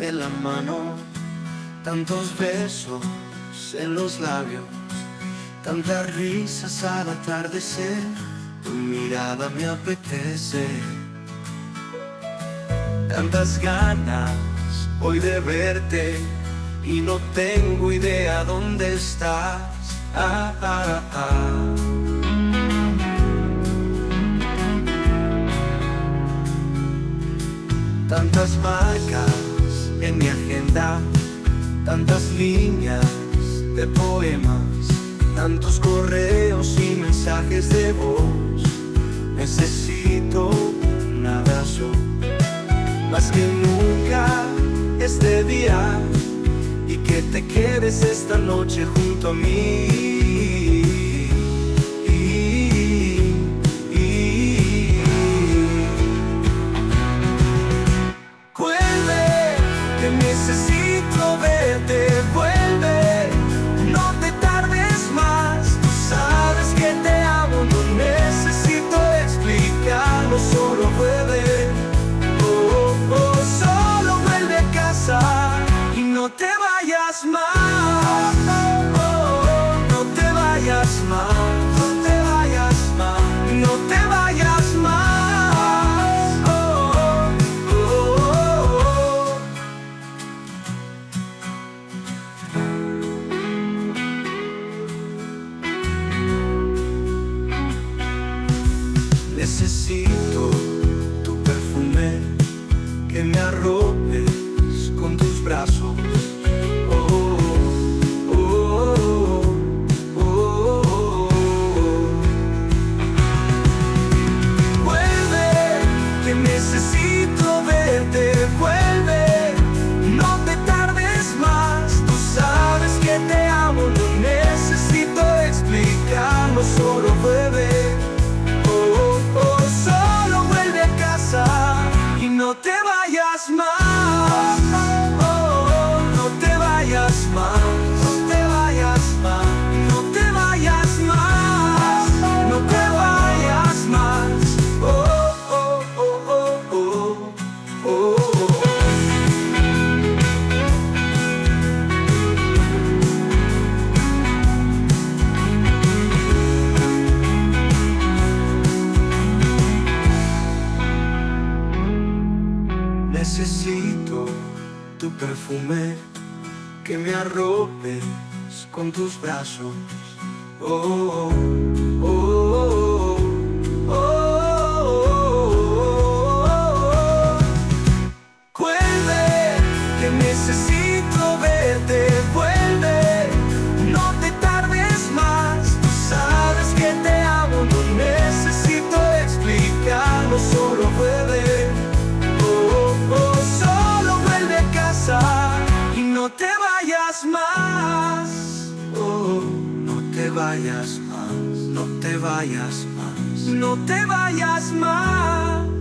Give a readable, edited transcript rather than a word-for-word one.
de la mano, tantos besos en los labios, tantas risas al atardecer. Tu mirada me apetece, tantas ganas hoy de verte y no tengo idea dónde estás. Tantas marcas en mi agenda, tantas líneas de poemas, tantos correos y mensajes de voz. Necesito un abrazo, más que nunca este día, y que te quedes esta noche junto a mí. Vuelve, que necesito verte, vuelve, no te tardes más. Tú sabes que te amo, no necesito explicarlo, solo vuelve. Oh, oh, oh, solo vuelve a casa y no te vayas más. Oh, oh, no te vayas más, no te vayas más, no te vayas más. Necesito tu perfume, que me arropes con tus brazos. Oh, oh, oh, oh, oh, oh. Vuelve, que necesito verte, vuelve, no te tardes más. Tú sabes que te amo, no necesito explicarlo, solo vuelve. Y no te vayas más. Oh, no te vayas más, no te vayas más, no te vayas más, no te vayas más. Oh, oh, oh, oh, oh, oh. Necesito tu perfume, que me arropes con tus brazos. Oh, oh, oh, oh, oh, oh. Vuelve, que necesito verte, vuelve, no te tardes más. Tú sabes que te amo, no necesito explicarlo, solo vuelve. Y no te vayas más. Oh, no te vayas más, no te vayas más, no te vayas más.